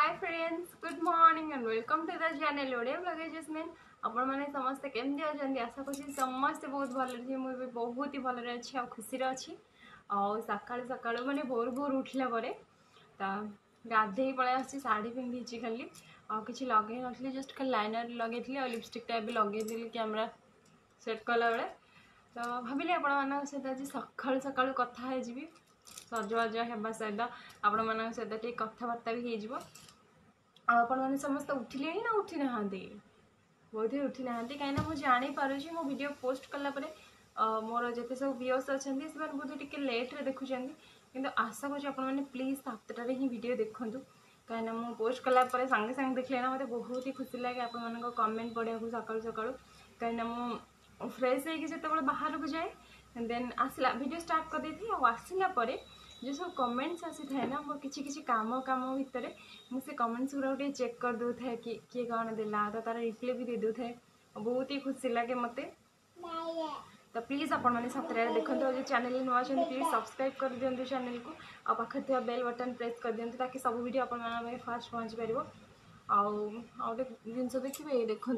Hi friends, good morning and welcome to the channel Odia blogger Jasmine. आपण मैंने समस्ते केमती अच्छा आशा कर समस्ते बहुत भले मुझे बहुत ही भल अच्छी आ खुशी अच्छी सका सका मैंने भोर भोर उठला गाधे पलि आसी शाढ़ी पिंधि खाली कि लगे नी जस्ट खाली लाइनर लगे और लिपस्टिक टाइप लगे कैमेरा सेट कला बेले तो भाविली आपण सहित आज सका सका कथा जी सजवाज होगा सहित आपण मान सहित टे कथबार्ता भी हो समस्त उठिले ना उठी ना बहुत ही उठी ना कहीं मुझे जापारे मो वीडियो पोस्ट कलापर मोर जिते सब व्यूअर्स अच्छा से बोधे टे लेट्रे देखुं कि आशा करें प्लीज 7टार ही वीडियो देखूँ कहीं मुझे पोस्ट कलापर सांगे सांगे देखले ना मतलब बहुत ही खुशी लगे आप कमेंट पढ़ा सका सका कहीं मुझे फ्रेश होते बाहर को जाए देन आसला वीडियो स्टार्ट कर दी आसला जो सब कमेंट्स आसी थाए ना मोर किसी काम काम भितर मुझे कमेंट्स गुरा चेक कर दो था कि किए कौन देला तो तार रिप्लाई भी दे दो था बहुत ही खुशी लगे मत तो प्लीज आपण मैंने सतटा देखते जो चैनल नुआ प्लीज सब्सक्राइब कर दिंतु चैनल को आ पाखे बेल बटन प्रेस कर दिंतु ताकि सब वीडियो आप फास्ट पहुँच पार आउटे जिनस देखिए देखु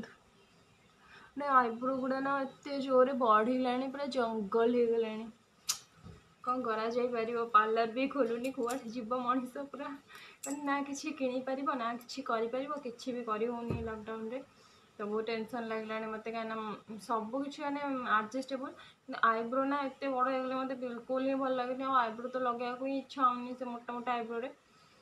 ना आईब्रो गुड़ा ना एत जोरे बढ़ला पूरा जंगल हो गला कौन करा जाई परिबो पार्लर भी खोलुनी कुआठ जीव मनीष पूरा ना किसी किनी परिबो ना किसी करि परिबो किछि भी करि होनी लॉकडाउन रे तो बहुत टेंशन लगला मत कहीं सब किसी मैंने आडजस्टेबल आईब्रो ना एत बड़ हो मत बिल्कुल ही भल लगे आईब्रो तो लगे ही इच्छा होनी से मोटा मोटा आईब्रो रे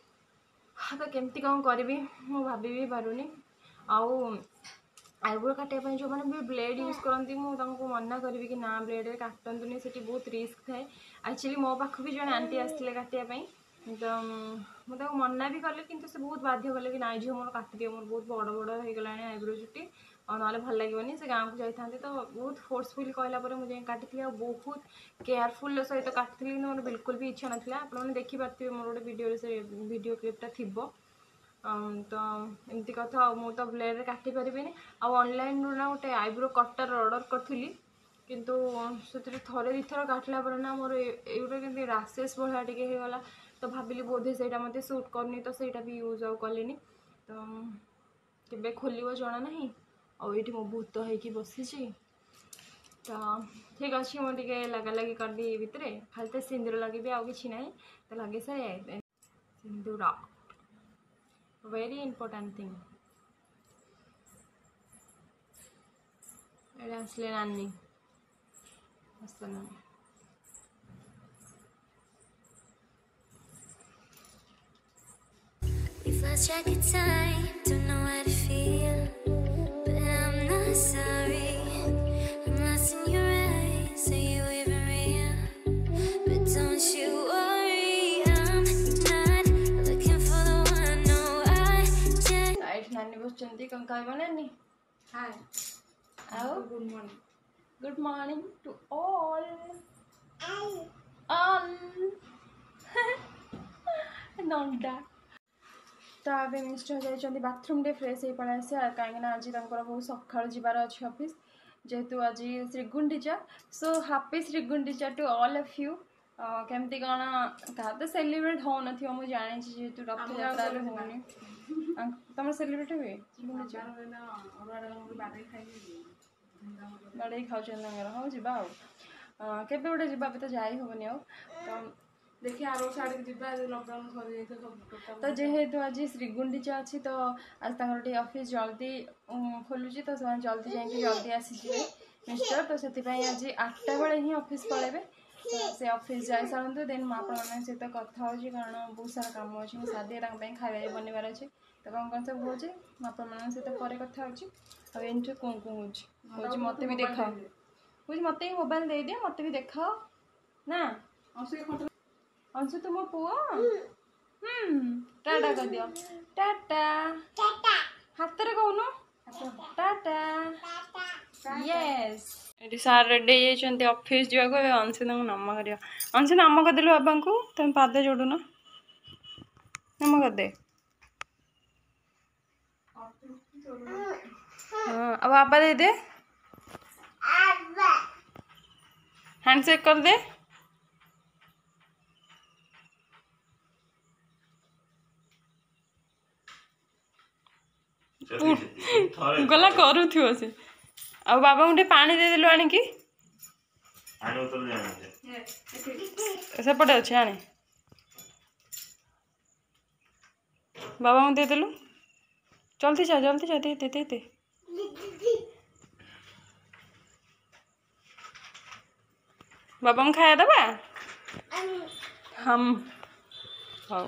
तो केमती कौन करी मु भाभी भी पारुनी आउ आईब्रो काटापी जो मैंने भी ब्लेड यूज करती मुझे मना करी कि ना ब्लेड काटनी से बहुत रिस्क थाए एक्चुअली मो पाख भी जन आंटी आसते काटापी तो मुझे मना भी कले कि से बहुत बाध्य कले कि ना झील मोर काटिदियो मोर बहुत बड़ बड़ हो गला आईब्रो चुटी और ना भल लगे से गाँव को जाता तो बहुत फोर्सफुल कहला मुझे काटी बहुत केयरफुल सहित काटी मोर बिल्कुल भी इच्छा नाला आपने देखिपे मोर गोटे वीडियो से वीडियो क्लिपटा थी तो एमती कथा मु तो ब्लेड काटी पारि ऑनलाइन ना गोटे आईब्रो कटर ऑर्डर करी किंतु से थे दुथर काटला ना मोर एगुटा के रासेस भाया टे होगला तो भाविली बोधे से मत सूट करनी तो सहीटा भी यूज आउ कले तो केबे खोल जना ना आईटी मो भूत होगी बसी तो ठीक अच्छे मुझे लगा लगी कर दी भितर खाली तो सिंदूर लगे आउ कि ना तो लगे सारे सिंदूर very important thing एड़ा आसले नानी We've lost track of time, don't know how to feel, but I'm not sorry. I'm lost in your eyes, are you even real? But don't you worry, I'm not looking for the one, no, I just side नानी बसचंती कौन कहबा नानी hi आओ good morning to all Nanda तो आबे mister जाइछंती bathroom डे फ्रेश हो पड़ा आसे कहीं आज बहुत सकाल जीवार अच्छे ऑफिस जेहेतु आज Shrigundicha so happy Shrigundicha to all of you केमती कौन क्या तो सेलिब्रेट हो मुझे जानी जेहेतु रथ यात्रा होनी तुम सेलिब्रेट हुए बाड़े खाऊर हाँ जा के गोटे जा तो जाई हेनी तो देखिए आरो साड़ी के जिबा लॉकडाउन सरी जाइए सब तो जेहेतु आज श्रीगुंडीचा अच्छी तो आज तक ऑफिस जल्दी खोलुची तो से जल्दी जाकि जल्दी आसीजे मिस्टर तो से आज 8टा बेले ही ऑफिस पलैबे तो से ऑफिस जाई सारंतु देन मु आपण सहित कथा होची कारण बहुत सारा काम अच्छी मो सादी खाଇବା बनवार अच्छे तो कौन सब हो आपण सहित पर कथा होची आ एंट्री कौन होची मत भी देखा बुझ मत ही मोबाइल दे दियो मत भी देखा ना अंशु तुम पुओ टाटा कर दियो टाटा हाथ रे कहूनु टाटा यस ये सार रेडी होती ऑफिस जावाक अंशु तक नम कर अंशु नम करदेलु बाबा को तुम पाद जोड़ू न नम करदे हाँ अब बाबा दे दे हैंडशेक कर दे गला करूथिव से आ बाबा उठे पानी दे देलु आनी की सेपटे अच्छे आने बाबा को दे देलु जल्दी जा दे दे दे दे बाबा को खाया दबा हम हाँ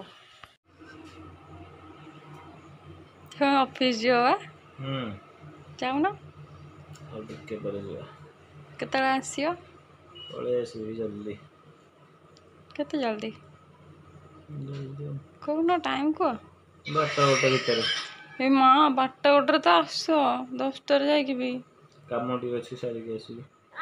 ऑफिस जो जाऊ ना केत आसियो जल्दी केते जल्दी कौन टाइम को 12टा भितर ए माँ 12टा तो आस 10टा जाकि भी काम टी अच्छी सारिक आस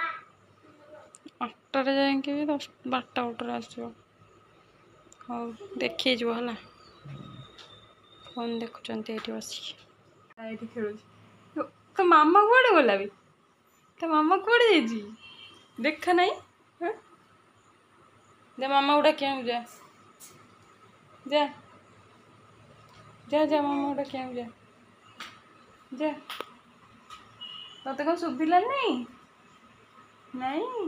8टा जाकि भी 12टा आसो हाँ देखी है फोन देखुंत ये बस खेल तो मामा कौड़े गला भी तो मामा कौड़े जा देखा नहीं हाँ दे मामा गुड़ा क्या जा जा जा जा मामा गुड़ा क्या जा जा तो कौन सुविधा नहीं नहीं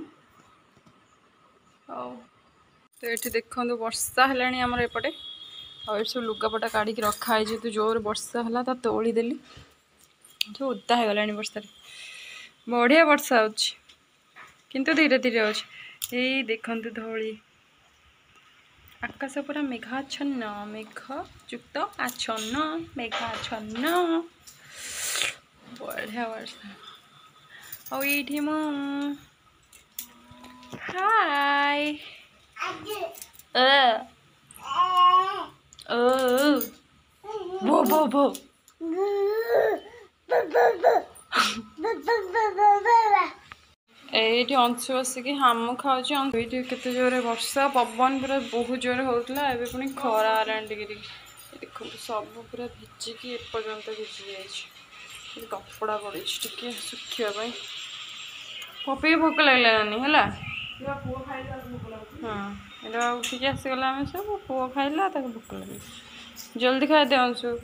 ओ तो ये देखो वर्षा है आमर एपटे और सब लुगापटा काढ़ी रखाई जेहतु जोर वर्षा है तो तोलीदेली जो ओदा हो गला वर्षा बढ़िया वर्षा किंतु धीरे धीरे अच्छे ये देखु धौली आकाश पूरा मेघाच्छन्न मेघयुक्त आच्छन्न मेघाच्छन्न बढ़िया वर्षा और ये मो हाय भो भो भो ये अंशु बसिक हाम खाऊँ केते जोरे वर्षा पवन पूरा बहुत जोर होता है पुणी खरा आलानी टिके देखो सब पूरा भिजिकी एपर्यंत भिजी जाए कपड़ा पड़ी टे सुखापी पपी भोक लगलानी है हाँ ये उठिक आसीगला आम सब पुओ खाइला भोक लगे जल्दी खाई अंशु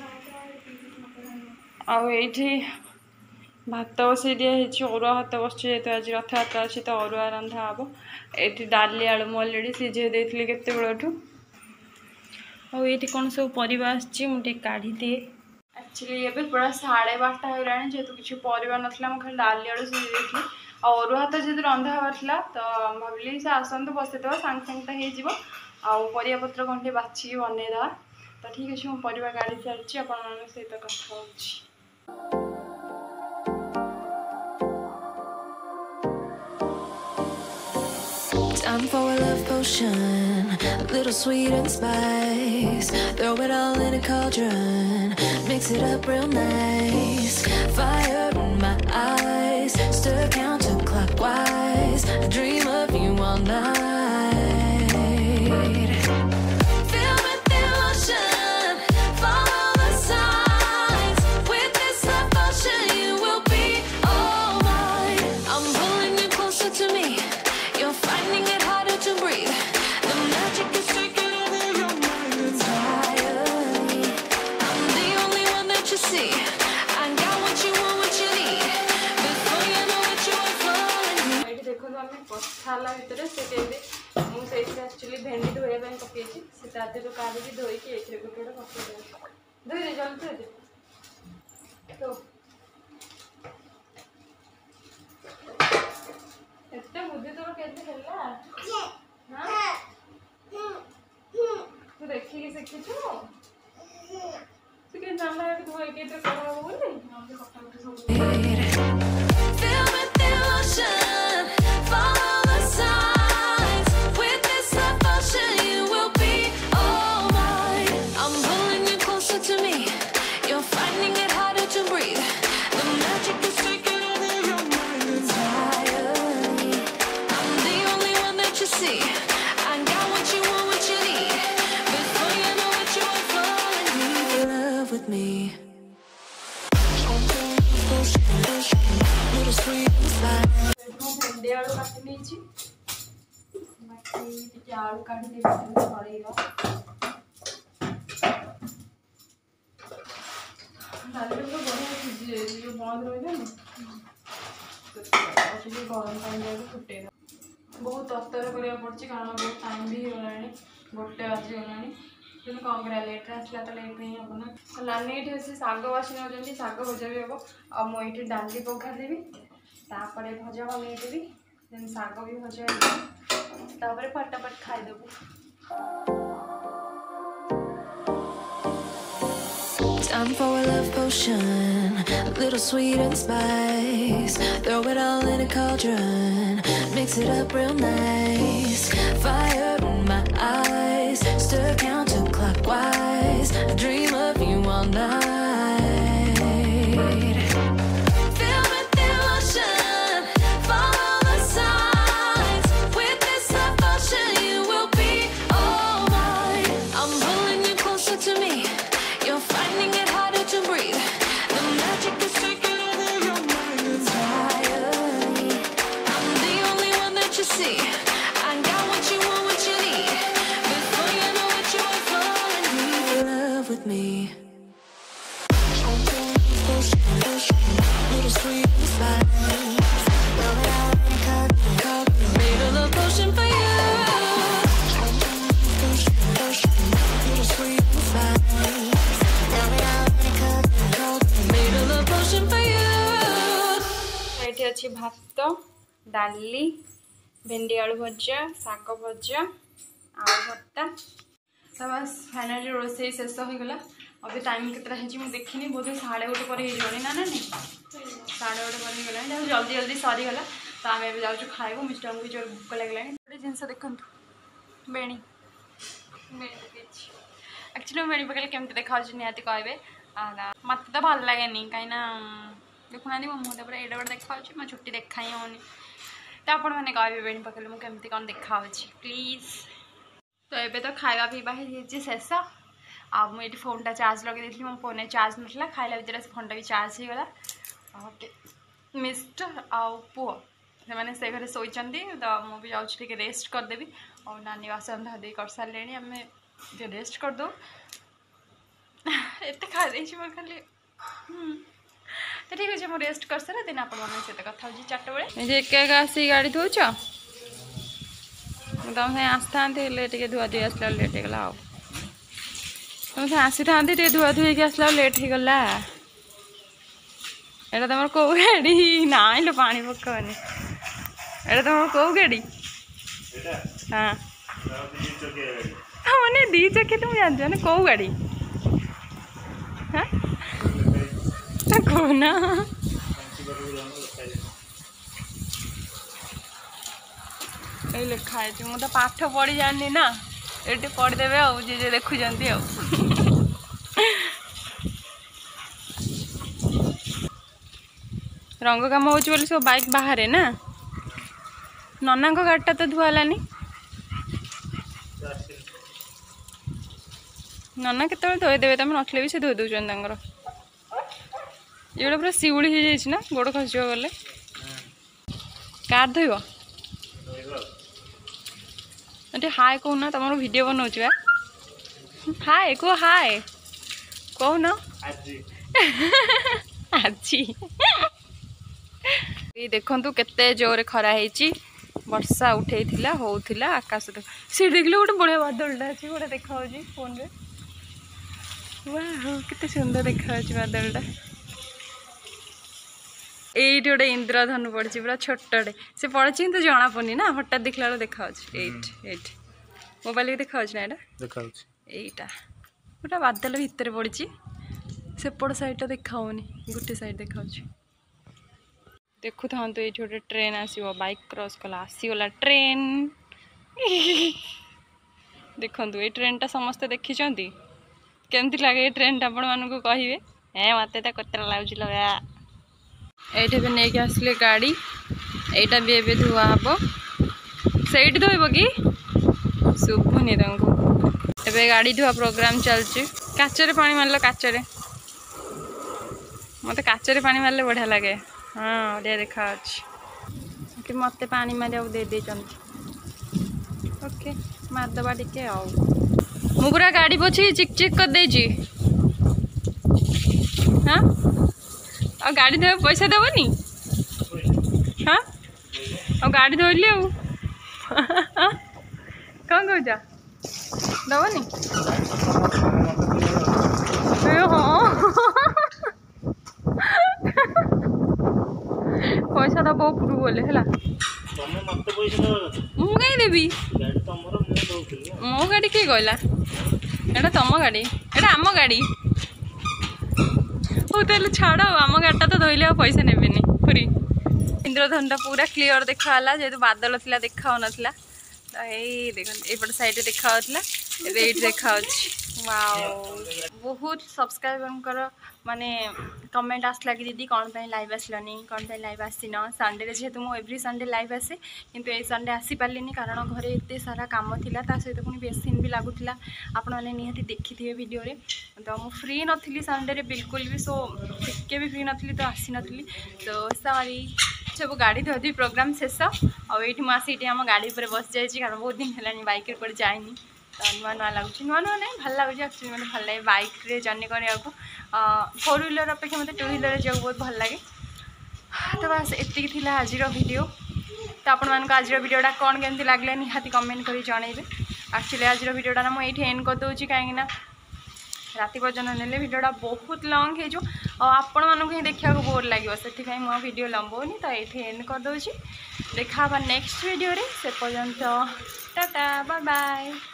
आठी भात बसई दिखाई अरुआ भात बस जेहतु आज रथयात्रा अच्छी तो अरुआ रंधा हे ये डाली आलू मु अलरेडी सीझे देती केते बेलू और ये कौन सब परिवा आसे काढ़ी दिए एक्चुअली ये पूरा 12:30 होगा जेहतु किसी परिवा नाला खाली डाली आलू सीझे देती अरुआ भात जेहतु रंधा हबार तो भाविली से आसतु बसईद सांगे सांगे तो होपरियापत्र कौन बाछिकी बनईदा तो ठीक अच्छे मुझे परिवा काढ़ी सारी आप सहित कथा Time for a love potion, a little sweet and spice. Throw it all in a cauldron, mix it up real nice. Fire in my eyes, stir counterclockwise. I dream of you all night. Feel with the emotion, follow the signs. With this love potion, you will be all mine. I'm pulling you closer to me. You're finding it harder to breathe. The magic is taking over your mind entirely. I'm the only one that you see. I got what you want, what you need. Before you know what you are falling. ये देखो तो हमें पखाला भितर से मुझे actually भेंडी धोया पकई से तो काढ़ी धोईकी ये गोटे गोटे पकड़ धोई दे जल्दी धोई दे तो एते बुद्धि तोर केते हेला हां तू देखि के शिखिछु तू के जानला कि तू एके तो करबो बोली हमसे कथा उठे सब Feel with the emotion, follow the signs. With this love potion, you will be all mine. I'm pulling you closer to me. You're finding it harder to breathe. The magic is taking over your mind entirely. I'm the only one that you see. I got what you want, what you need. Before you know what you are falling, leave your love with me. Little sweet and spice. भेंडी आलू काटी नहीं बाकी टे आलू काटी देवी छड़ेगा डाली बंद रही गरम पानी फुटे बहुत तत्तर करा पड़ी कारण बहुत टाइम भी होगा गोटे बाजिगला कि कम करा लेट्रे आसला तो लेट नहीं हम ना नानी ये शाग बासी नौकरी शाग भजा भी हम आ मुझे डाली पघार देवी तापर भजा बनईदेवी देन शाग भी भजा तापर फटाफट खाईदेबू। Time for a love potion, a little sweet and spice. Throw it all in a cauldron, mix it up real nice. Fire in my eyes, stir counterclockwise. I dream of you all night. Fill with emotion, follow the signs. With this love potion, you will be all mine. I'm pulling you closer to me. You're finding it harder to breathe. The magic is taking over your mind entirely. I'm the only one that you see. I got what you want, what you need. Before you know it, you are falling in love with me. Little sweet and spice. Made a love potion for you. Little sweet and spice. ये अच्छी भात डाली भेंडी आलू भजा शाग भजा आलू भर्ता तो बस फाइनाली रोसे शेष हो गला। अभी टाइम के देखनी बोधे 1:30 पर ना ना 1:30 पर गला जल्दी जल्दी सरीगला तो आम ए जाऊँ खाइबू मिस्टर को जो भूक लगे गोटे जिनस देखु बेणी एक्चुअली बेणी पकड़े केमती देखा निहाती कहबे मत तो भल लगे कहीं देखुना मो मुँह पूरा एडे बड़े देखा मो छुट्टी देखा ही होनी तो आपण मैंने कहे बेणी पकड़े मुझे केमती कौन देखा प्लीज। तो ये तो खावा पीवा ही शेष आ मुझे फोन चार्ज लगे थी मो फोन चार्ज नाला खाइला भर फोन भी चार्ज हो गला। मिस्टर आउ पुओ से घरे शोचती तो मुझे जाऊँगी रेस्ट करदेवी और नानी बासन धोदी कर सारे आम रेस्ट करदे एत खाई खाली तो ठीक अच्छे मुझे रेस्ट कर सारे दिन आप कथा हो 4टा बेले एक आसी गाड़ी धोच तुम से आसता टे धुआ धुई आसला लेट होगा आ तुम से आसी था धुआ धुई आसला लेट होगा एटा तुम कौ गाड़ी ना लो पानी पकानी एटा तुम कौ गाड़ी हाँ मैंने 2 चक्की तुम जानते ना कौ गाड़ी हाँ कौन ये लिखा है मुझे पाठ पढ़ी जानी ना ये पढ़ीदेवे जे देखुं रंग काम हो सब बाइक बाहर ना नना गाड़ीटा तो धुआलानी नना के धोईदेवे तुम नथले भी से धोई दौर ये पूरा शिवड़ी हो जाए ना गोड़ खस गले कार धोब हाय कहना तुम वीडियो बनाऊँ हाय कह हाय कहना आज देखु केते जोरे खरा है वर्षा उठे होता आकाश सी देख गोटे बढ़िया बादलटा अच्छी गोटे देखा फोन रे वाह केते सुंदर देखा बादलटा ये गोटे इंद्रधनु पड़ी पूरा छोटे से पड़ी तो जना पड़नी ना हठात देखला देखा मोबाइल भी देखा ना यहाँ यहीटा गोटा बादल भितर पड़ी सेपट साइड देखा गोटे साइड देखा देखु था ये गोटे ट्रेन आसो बाइक क्रॉस कला आसीगला ट्रेन देखु ये ट्रेनटा समस्ते देखी केमती लगे ट्रेन टा आपण मानक कहे ए मत तो कतरा लगुच लगा ये भी नहीं आसले गाड़ी यहीटा भी एवं धुआ हम से धोब कि शुभुनि ए गाड़ी धुआ प्रोग्राम चलती काचरे पानी मारल काचरे मत काचरे पानी मारले बढ़िया लगे हाँ बढ़िया देखा कि मत पानी मारे दे ओके मारदबा टे मु पूरा गाड़ी पोछी चिक चिक कर दे हाँ ଆଉ ଗାଡ଼ି ଧୋଇବା ପଇସା ଦେବନି? ହଁ ଆଉ ଗାଡ଼ି ଧୋଇଲି ଆଉ କ'ଣ କହୁଛ ଦେବନି? ହଁ ପଇସା ଦେବ ଉପରକୁ ଗଲେ ହେଲା। ମୁଁ କାହିଁ ଦେବି? ମୋ ଗାଡ଼ି କିଏ କହିଲା? ଏଇଟା ତମ ଗାଡ଼ି, ଏଇଟା ଆମ ଗାଡ଼ି। ହଉ ତାହେଲେ ଛାଡ଼, ଆମ ଗାଡ଼ିଟା ତ ଧୋଇଲେ ଆଉ ପଇସା ନେବେନି। ପୁରୀ ଇନ୍ଦ୍ରଧନୁଟା ପୁରା କ୍ଲିଅର ଦେଖାଗଲା, ଯେହେତୁ ବାଦଲ ଥିଲା ଦେଖାଉନଥିଲା। ତ ଏଇ ଦେଖନ୍ତୁ ଏଇପଟ ସାଇଡ଼ରେ ଦେଖାଯାଉଥିଲା, ଏବେ ଏଇଠି ଦେଖାଯାଉଛି। ବହୁତ ସବସ୍କ୍ରାଇବରଙ୍କର ମାନେ କମେଣ୍ଟ ଆସିଲା କି ଦିଦି କ'ଣ ପାଇଁ ଲାଇଭ୍ ଆସିଲନି, କ'ଣ ପାଇଁ ଲାଇଭ୍ ଆସିନ। ସଣ୍ଡେରେ ଯେହେତୁ ମୁଁ ଏଭ୍ରି ସଣ୍ଡେ ଲାଇଭ୍ ଆସେ, କିନ୍ତୁ ଏଇ ସଣ୍ଡେ ଆସିପାରିଲିନି କାରଣ ଘରେ ଏତେ ସାରା କାମ ଥିଲା, ତା ସହିତ ପୁଣି ବେସିନ୍ ବି ଲାଗୁଥିଲା। ଆପଣମାନେ ନିହାତି ଦେଖିଥିବେ ଭିଡ଼ିଓରେ। ତ ମୁଁ ଫ୍ରି ନଥିଲି ସଣ୍ଡେରେ ବିଲକୁଲ ବି, ସୋ ଟିକେ ବି ଫ୍ରି ନଥିଲି, ତ ଆସିନଥିଲି। ତ ସରି। ସବୁ ଗାଡ଼ି ଧୋଇ ପ୍ରୋଗ୍ରାମ ଶେଷ। ଆଉ ଏଇଠି ମୁଁ ଆସି ଏଇଠି ଆମ ଗାଡ଼ି ଉପରେ ବସିଯାଇଛି, କାରଣ ବହୁତ ଦିନ ହେଲାଣି ବାଇକ୍ରେ କୁଆଡ଼େ ଯାଇନି। ତ ନୂଆ ନୂଆ ଲାଗୁଛି, ନୂଆ ନୂଆ ନାହିଁ ଭଲ ଲାଗୁଛି। ଆକ୍ଚୁଆଲି ମୋତେ ଭଲ ଲାଗେ ବାଇକ୍ରେ ଜର୍ଣ୍ଣି କରିବାକୁ। 4 ହ୍ୱିଲର୍ ଅପେକ୍ଷା ମୋତେ 2 ହ୍ୱିଲର୍ରେ ଯିବାକୁ ବହୁତ ଭଲ ଲାଗେ। ତ ବାସ୍ ଏତିକି ଥିଲା ଆଜିର ଭିଡ଼ିଓ। ତ ଆପଣମାନଙ୍କୁ ଆଜିର ଭିଡ଼ିଓଟା କ'ଣ କେମିତି ଲାଗିଲା ନିହାତି କମେଣ୍ଟ କରି ଜଣାଇବେ। ଆକ୍ଚୁଆଲି ଆଜିର ଭିଡ଼ିଓଟା ନା ମୁଁ ଏଇଠି ଏଣ୍ଡ କରିଦେଉଛି, କାହିଁକିନା ରାତି ପର୍ଯ୍ୟନ୍ତ ନେଲେ ଭିଡ଼ିଓଟା ବହୁତ ଲଙ୍ଗ୍ ହେଇଯିବ ଆଉ ଆପଣମାନଙ୍କୁ ହିଁ ଦେଖିବାକୁ ବୋର୍ ଲାଗିବ। ସେଥିପାଇଁ ମୁଁ ଭିଡ଼ିଓ ଲମ୍ବଉନି, ତ ଏଇଠି ଏଣ୍ଡ କରିଦେଉଛି। ଦେଖା ହେବା ନେକ୍ସଟ ଭିଡ଼ିଓରେ। ସେ ପର୍ଯ୍ୟନ୍ତ ଟାଟା ବାଏ ବାଏ।